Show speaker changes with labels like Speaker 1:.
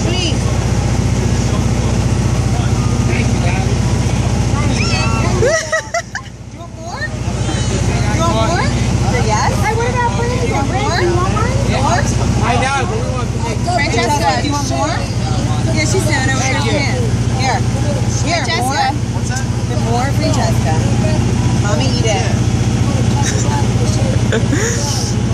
Speaker 1: Please. You want more? You want more? Yes?
Speaker 2: Hey, what about Brandy?
Speaker 1: You want more?
Speaker 2: You want one?
Speaker 1: More?
Speaker 3: I know, but we want to make
Speaker 1: Francesca, do you want more? Yeah, she's doing it with her hand. Here. Here, more.
Speaker 3: What's that?
Speaker 1: More, Francesca. Mommy, eat it.